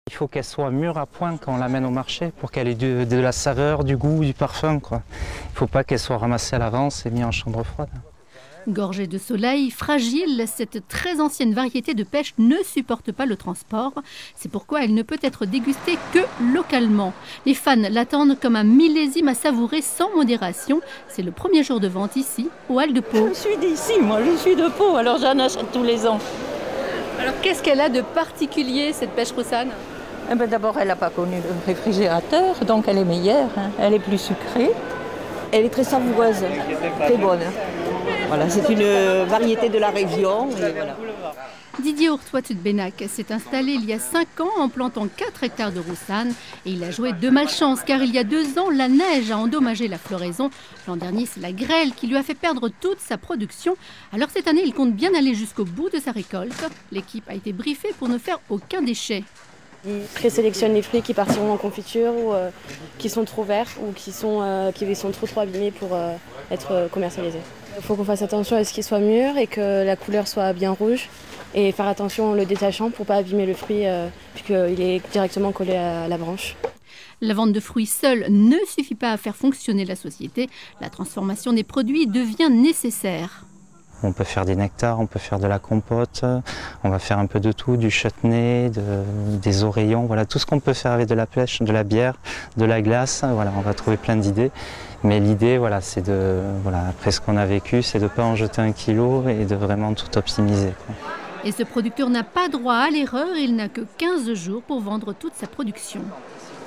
Il faut qu'elle soit mûre à point quand on l'amène au marché pour qu'elle ait de la saveur, du goût, du parfum, quoi. Il ne faut pas qu'elle soit ramassée à l'avance et mise en chambre froide. Gorgée de soleil, fragile, cette très ancienne variété de pêche ne supporte pas le transport. C'est pourquoi elle ne peut être dégustée que localement. Les fans l'attendent comme un millésime à savourer sans modération. C'est le premier jour de vente ici, au Halles de Pau. Je suis d'ici, moi, je suis de Pau, alors j'en achète tous les ans. Alors qu'est-ce qu'elle a de particulier, cette pêche roussane ? Eh ben, d'abord, elle n'a pas connu le réfrigérateur, donc elle est meilleure, hein. Elle est plus sucrée. Elle est très savoureuse, très bonne. Voilà, c'est une variété de la région. Et voilà. Didier Ourtois de Benac s'est installé il y a 5 ans en plantant 4 hectares de roussanes. Et il a joué de malchance car il y a 2 ans, la neige a endommagé la floraison. L'an dernier, c'est la grêle qui lui a fait perdre toute sa production. Alors cette année, il compte bien aller jusqu'au bout de sa récolte. L'équipe a été briefée pour ne faire aucun déchet. Ils présélectionnent les fruits qui partiront en confiture ou qui sont trop verts ou qui sont trop abîmés pour être commercialisés. Il faut qu'on fasse attention à ce qu'ils soient mûrs et que la couleur soit bien rouge et faire attention en le détachant pour ne pas abîmer le fruit puisqu'il est directement collé à la branche. La vente de fruits seule ne suffit pas à faire fonctionner la société. La transformation des produits devient nécessaire. On peut faire des nectars, on peut faire de la compote, on va faire un peu de tout, du chutney, des oreillons, voilà, tout ce qu'on peut faire avec de la pêche, de la bière, de la glace, voilà, on va trouver plein d'idées. Mais l'idée, voilà, c'est de, voilà, après ce qu'on a vécu, c'est de ne pas en jeter 1 kilo et de vraiment tout optimiser, quoi. Et ce producteur n'a pas droit à l'erreur, il n'a que 15 jours pour vendre toute sa production.